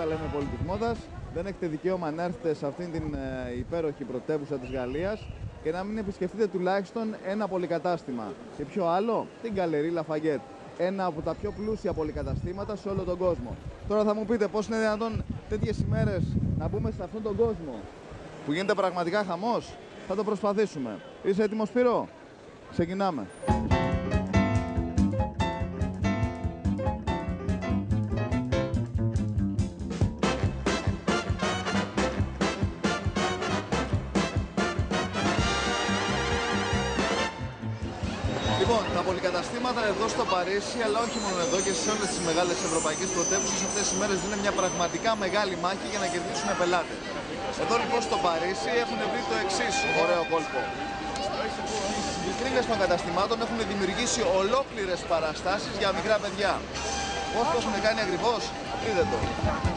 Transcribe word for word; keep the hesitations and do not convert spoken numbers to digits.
τα λέμε πολιτισμόδας, δεν έχετε δικαίωμα να έρθετε σε αυτήν την ε, υπέροχη πρωτεύουσα της Γαλλίας και να μην επισκεφτείτε τουλάχιστον ένα πολυκατάστημα. Και ποιο άλλο? Την Galerie Lafayette. Ένα από τα πιο πλούσια πολυκαταστήματα σε όλο τον κόσμο. Τώρα θα μου πείτε πώς είναι δυνατόν τέτοιες ημέρες να μπούμε σε αυτόν τον κόσμο που γίνεται πραγματικά χαμός. Θα το προσπαθήσουμε. Είσαι έτοιμος, Σπύρο? Ξεκινάμε. Λοιπόν, τα πολυκαταστήματα εδώ στο Παρίσι, αλλά όχι μόνο εδώ και σε όλες τις μεγάλες ευρωπαϊκές πρωτεύουσες, αυτές τις μέρες δίνουν μια πραγματικά μεγάλη μάχη για να κερδίσουν πελάτες. Εδώ λοιπόν στο Παρίσι έχουν βρει το εξής ωραίο κόλπο. Οι βιτρίνες των καταστημάτων έχουν δημιουργήσει ολόκληρες παραστάσεις για μικρά παιδιά. Πώς το έχουν κάνει ακριβώς? Είδε το.